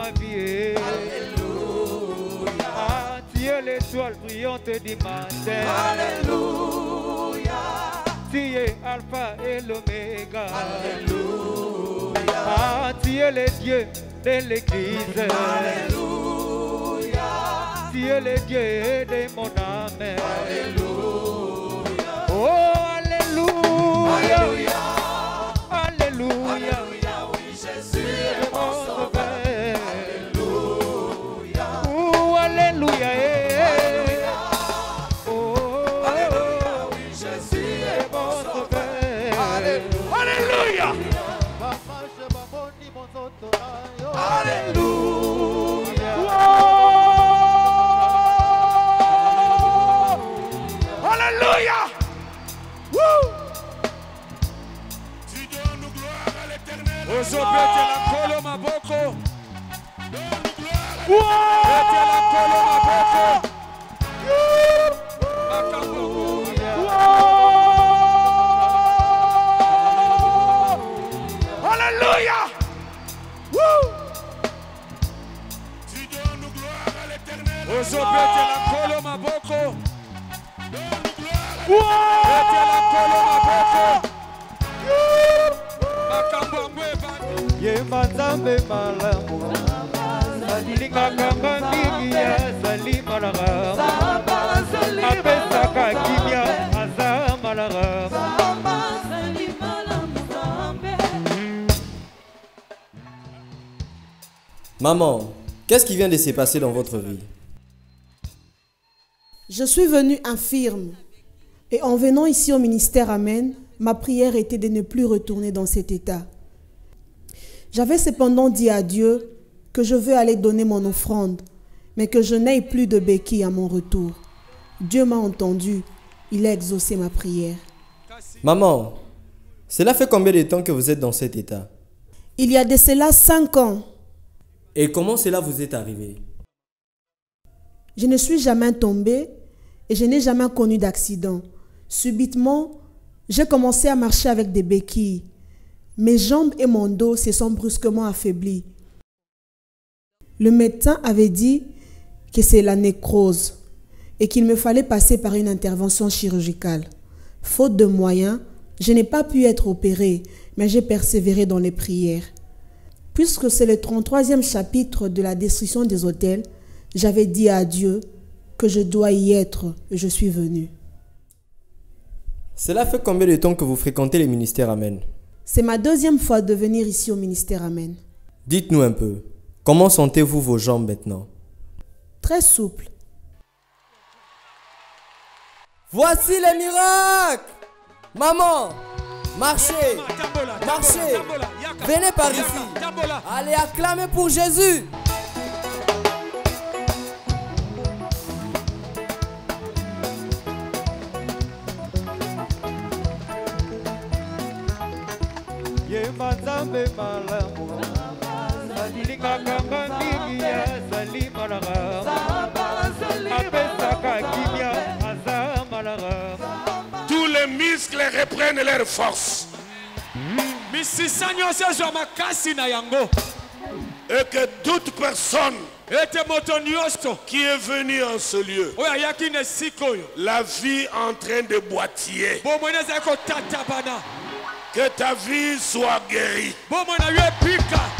ma vie. Alléluia. Ah, tu es l'étoile brillante du matin. Alléluia. Tu es Alpha et l'Oméga. Alléluia. Ah, tu es le Dieu de l'Église. Alléluia. Tu es le Dieu de mon âme. Alléluia. Oh, Alléluia. Alléluia. Alléluia. Alléluia. Oui, Jésus est mon sauveur. Alléluia. Oh, Alléluia. Oh, Alléluia. Oui, Jésus est mon sauveur. Alléluia. Alléluia. Alléluia. Woo. Tu donnes gloire à l'Éternel. Ozopete la kolo maboko. Donne gloire à Pete la kolo maboko. Makambo. Alléluia. Woo. Tu donnes gloire à l'Éternel. Ozopete la kolo maboko. Donne gloire à Pete la kolo maboko. Makambo mbeba. Yemba Nzambe malamu. Lingaka mingi azali malamu. Apesaka kimia aza malamu. Maman, qu'est-ce qui vient de se passer dans votre vie? Je suis venue infirme. Et en venant ici au ministère Amen, ma prière était de ne plus retourner dans cet état. J'avais cependant dit à Dieu que je veux aller donner mon offrande, mais que je n'aie plus de béquilles à mon retour. Dieu m'a entendu. Il a exaucé ma prière. Maman, cela fait combien de temps que vous êtes dans cet état? Il y a de cela 5 ans. Et comment cela vous est arrivé? Je ne suis jamais tombée et je n'ai jamais connu d'accident. Subitement, j'ai commencé à marcher avec des béquilles. Mes jambes et mon dos se sont brusquement affaiblis. Le médecin avait dit que c'est la nécrose et qu'il me fallait passer par une intervention chirurgicale. Faute de moyens, je n'ai pas pu être opérée, mais j'ai persévéré dans les prières. Puisque c'est le 33e chapitre de la destruction des autels, j'avais dit à Dieu que je dois y être et je suis venue. Cela fait combien de temps que vous fréquentez les ministères Amen? C'est ma 2e fois de venir ici au ministère Amen. Dites-nous un peu, comment sentez-vous vos jambes maintenant? Très souple. Voici les miracles! Maman, marchez! Marchez! Venez par ici! Allez acclamer pour Jésus! Yemba Nzambe malamu. Lingaka mingi azali malamu. Apesaka kimia aza malamu. tous les muscles reprennent leur force. Et que toute personne qui est venue en ce lieu, la vie en train de boitiller, que ta vie soit guérie.